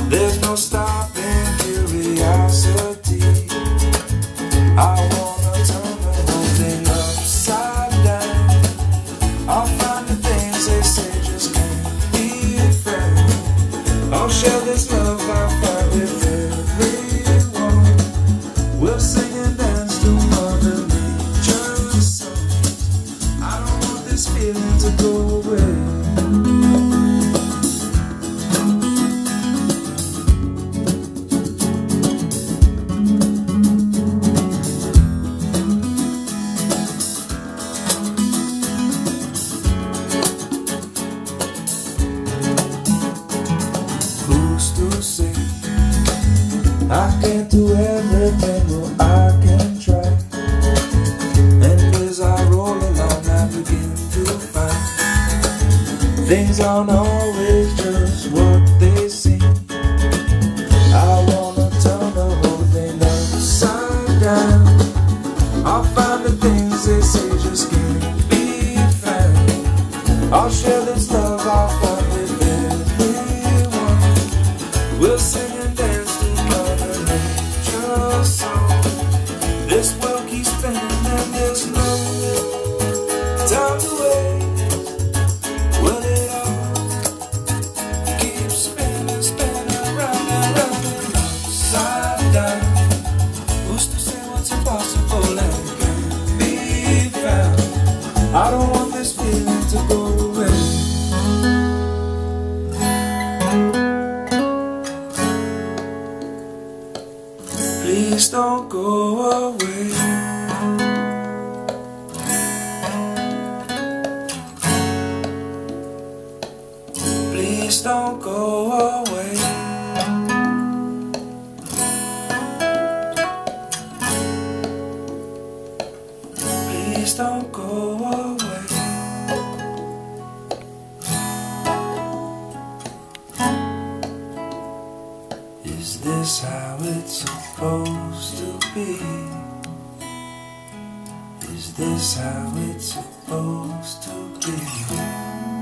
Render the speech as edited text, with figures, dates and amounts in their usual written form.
There's no stopping curiosity. I wanna turn the whole thing upside down. I'll find the things they say just can't be found. I'll share this love I find with everyone. We'll sing and dance to Mother Nature's songs. I don't want this feeling to go away. I can't do everything, well I can try. And as I roll along I begin to find things aren't always just what they seem. I wanna turn the whole thing upside down. I'll find the things they say just can't be found. I'll share this love I'll find with everyone. We'll sing and dance to Mother Nature's song. This world keeps spinning and there's no time to wait. Well, it all keeps spinning, spinning round and round and upside down. Who's to say what's impossible and can't be found? I don't want this feeling to go away. Please don't go away. Please don't go away. Please don't go away. Is this how it's supposed to be? Is this how it's supposed to be?